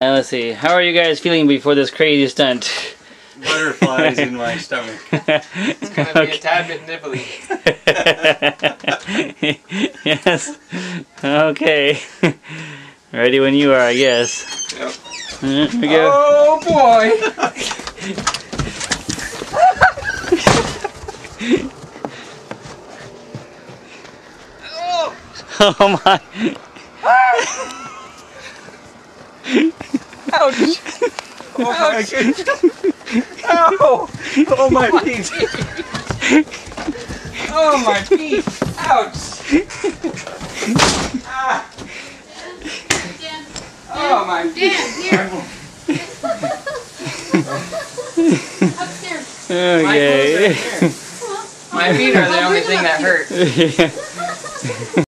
Let's see. How are you guys feeling before this crazy stunt? Butterflies in my stomach. It's gonna be a tad bit nibbly. Yes. Okay. Ready when you are, I guess. Yep. Here we go. Oh boy! Oh my! Ouch! Oh my goodness! Ow! Oh my feet! Oh my feet! Ouch! Ah. Oh my feet! Upstairs. Okay. My feet are the only thing that hurt. Yeah.